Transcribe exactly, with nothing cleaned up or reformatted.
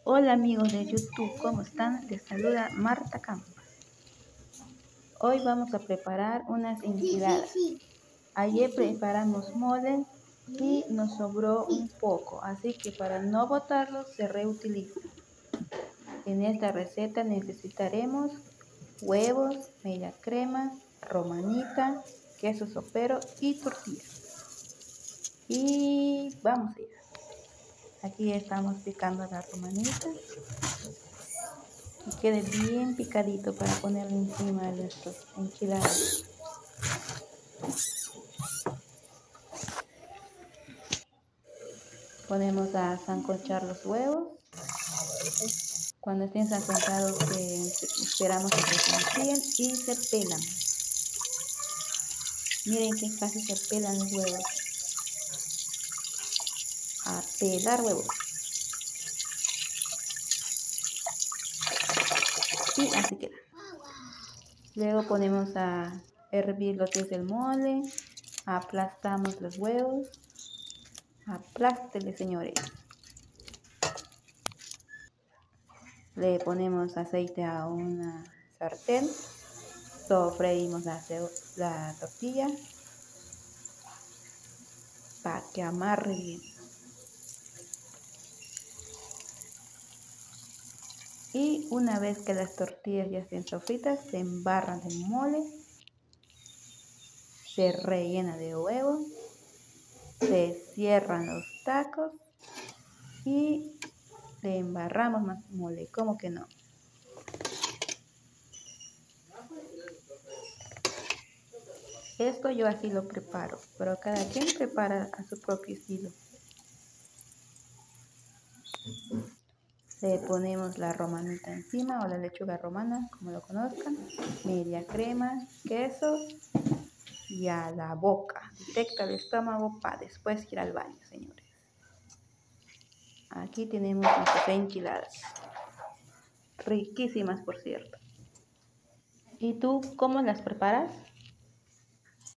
Hola amigos de YouTube, ¿cómo están? Les saluda Marta Campos. Hoy vamos a preparar unas enchiladas. Ayer preparamos mole y nos sobró un poco, así que para no botarlo se reutiliza. En esta receta necesitaremos huevos, media crema, romanita, queso sopero y tortillas. Y vamos a ir. Aquí estamos picando la romanita. Que quede bien picadito para ponerlo encima de nuestros enchiladas. Ponemos a sancochar los huevos. Cuando estén sancochados eh, esperamos a que se enfríen y se pelan. Miren que casi se pelan los huevos. A pelar huevos. Y así queda. Luego ponemos a hervir lo que es el mole. Aplastamos los huevos. Aplástele, señores. Le ponemos aceite a una sartén. Sofreímos la, la tortilla para que amarre bien. Y una vez que las tortillas ya estén sofritas, se embarran de mole, se rellena de huevo, se cierran los tacos y le embarramos más mole. ¿Cómo que no? Esto yo así lo preparo, pero cada quien prepara a su propio estilo. Le ponemos la romanita encima o la lechuga romana, como lo conozcan, media crema, queso y a la boca, directo al estómago para después ir al baño, señores. Aquí tenemos nuestras enchiladas, riquísimas por cierto. ¿Y tú cómo las preparas?